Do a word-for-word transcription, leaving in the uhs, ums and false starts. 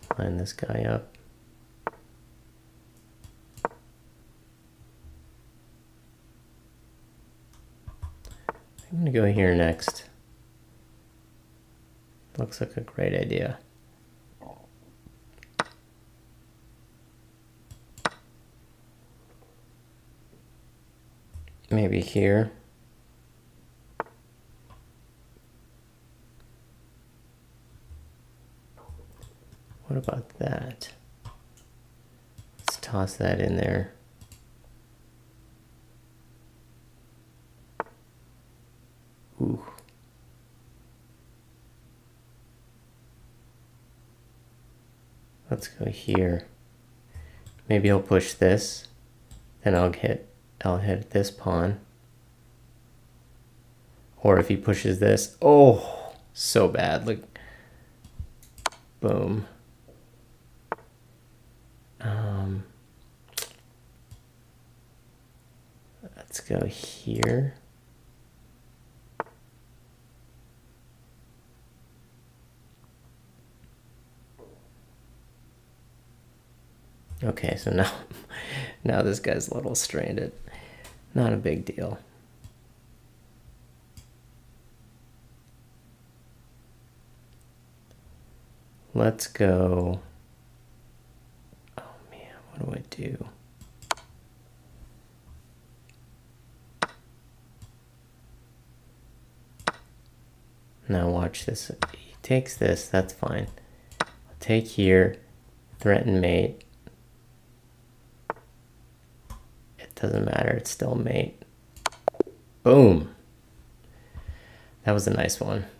line this guy up. I'm gonna go here next. Looks like a great idea. Maybe here. What about that? Let's toss that in there. Ooh. Let's go here. Maybe he'll push this, then I'll hit I'll hit this pawn. Or if he pushes this, oh, so bad. Look, boom. Um, let's go here. Okay, so now, now this guy's a little stranded. Not a big deal. Let's go. Oh man, what do I do? Now watch this. He takes this, that's fine. I'll take here, threaten mate. It doesn't matter, it's still mate. Boom. That was a nice one.